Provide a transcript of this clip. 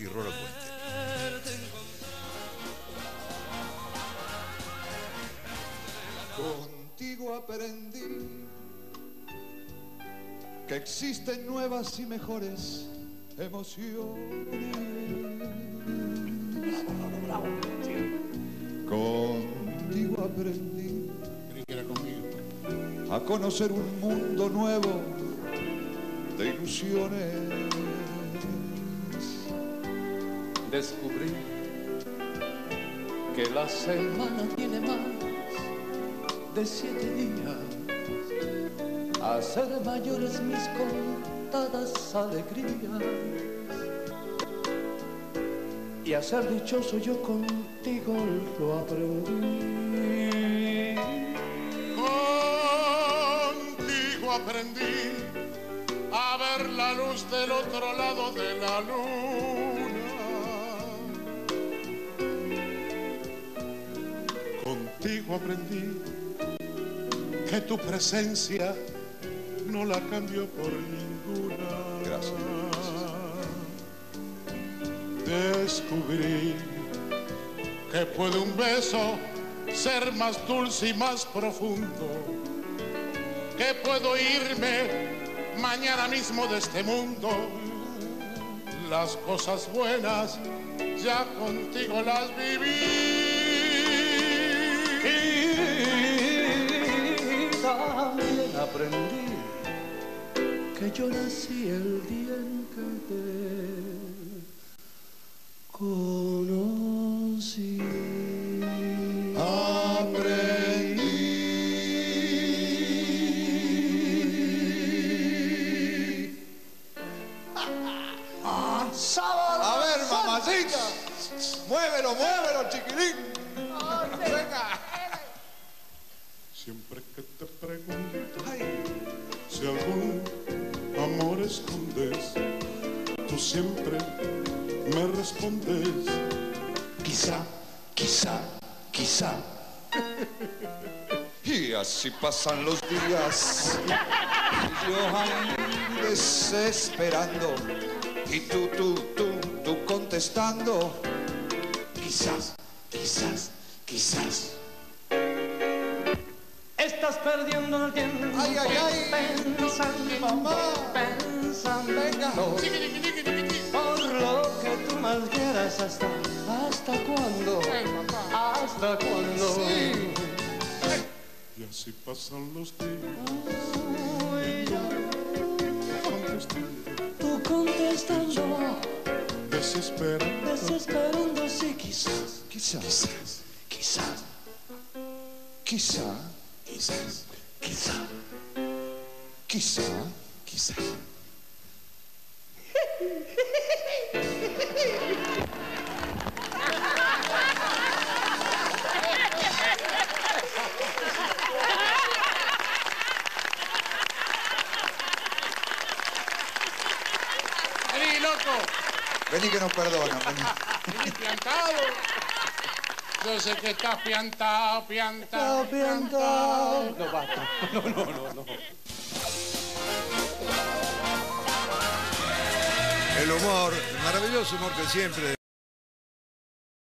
y Rolo Puente. Contigo aprendí que existen nuevas y mejores emociones. Bravo. Sí. Contigo aprendí Creí que era conmigo. a conocer un mundo nuevo de ilusiones. Descubrí que la semana tiene más de 7 días. Hacer mayores mis contadas alegrías y a ser dichoso yo contigo lo aprendí. Contigo aprendí a ver la luz del otro lado de la luna. Contigo aprendí que tu presencia no la cambio por ninguna. Gracias. Descubrí que puede un beso ser más dulce y más profundo, que puedo irme mañana mismo de este mundo. Las cosas buenas ya contigo las viví. También aprendí que yo nací el día en que te conocí. Aprendí. ¡Sábado! A ver, mamacita. Muévelo, chiquilín. Venga. Siempre que te pregunto si algún amor escondes, tú siempre me respondes: quizá. Y así pasan los días, y yo ahí desesperando, y tú contestando: quizás. Estás perdiendo el tiempo. Ay, pensando, mamá. Venga. Por lo que tú más quieras. ¿Hasta cuándo? ¿Hasta cuándo? Sí. Y así pasan los días, Tú contestando, desesperando, sí, quizás. Vení, loco. Vení que nos perdonan. Vení. Vení piantado. Yo sé que estás piantado. No, basta. No. El humor, el maravilloso humor que siempre